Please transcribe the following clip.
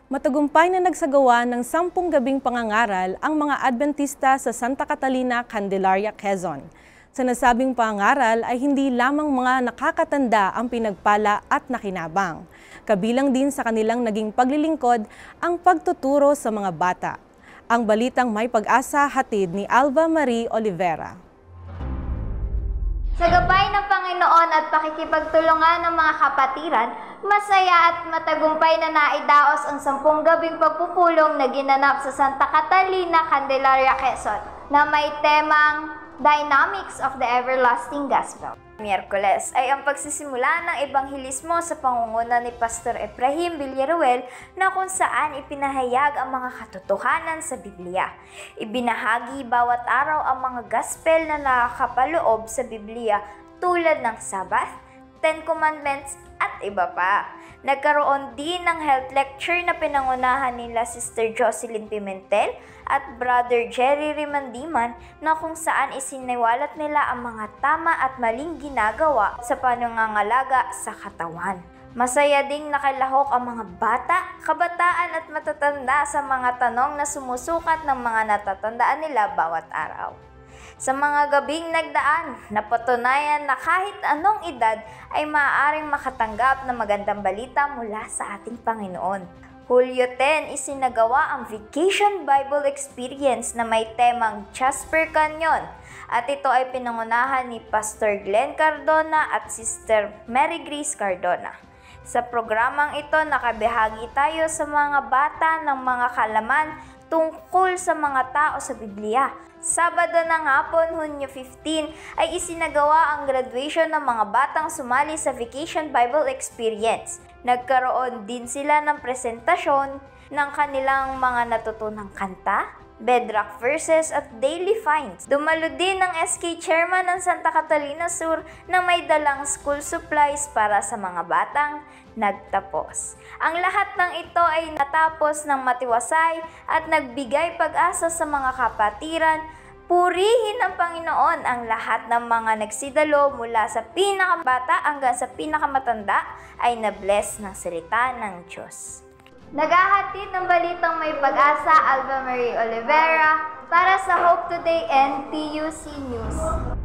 Matagumpay na nagsagawa ng 10 gabing pangangaral ang mga Adventista sa Santa Catalina, Candelaria, Quezon. Sa nasabing pangangaral ay hindi lamang mga nakakatanda ang pinagpala at nakinabang. Kabilang din sa kanilang naging paglilingkod ang pagtuturo sa mga bata. Ang balitang may pag-asa hatid ni Alva Marie Olivera. Sa gabay ng Panginoon at pakikipagtulungan ng mga kapatiran, masaya at matagumpay na naidaos ang 10 gabing pagpupulong na ginanap sa Santa Catalina, Candelaria, Quezon, na may temang Dynamics of the Everlasting Gospel. Miyerkules ay ang pagsisimula ng ebanghelismo sa pangunguna ni Pastor Efraim Villaruel na kung saan ipinahayag ang mga katotohanan sa Biblia. Ibinahagi bawat araw ang mga gospel na nakakapaloob sa Biblia tulad ng Sabbath, Ten Commandments at iba pa. Nagkaroon din ng health lecture na pinangunahan nila Sister Jocelyn Pimentel at Brother Jerry Rimandiman na kung saan isiniwalat nila ang mga tama at maling ginagawa sa panangangalaga sa katawan. Masaya ding nakalahok ang mga bata, kabataan at matatanda sa mga tanong na sumusukat ng mga natatandaan nila bawat araw. Sa mga gabing nagdaan, napatunayan na kahit anong edad ay maaaring makatanggap ng magandang balita mula sa ating Panginoon. Hulyo 10, isinagawa ang Vacation Bible Experience na may temang Jasper Canyon at ito ay pinangunahan ni Pastor Glenn Cardona at Sister Mary Grace Cardona. Sa programang ito, nakabahagi tayo sa mga bata ng mga kalaman tungkol sa mga tao sa Biblia. Sabado ng hapon, Hunyo 15, ay isinagawa ang graduation ng mga batang sumali sa Vacation Bible Experience. Nagkaroon din sila ng presentasyon ng kanilang mga natutunang kanta, bedrock verses at daily finds. Dumalo din ng SK Chairman ng Santa Catalina Sur na may dalang school supplies para sa mga batang nagtapos. Ang lahat ng ito ay natapos ng matiwasay at nagbigay pag-asa sa mga kapatiran. Purihin ng Panginoon ang lahat ng mga nagsidalo mula sa pinakabata hanggang sa pinakamatanda ay na-bless ng salita ng Diyos. Naghahatid ng balitang may pag-asa, Alva Marie Olivera, para sa Hope Today and PUC News.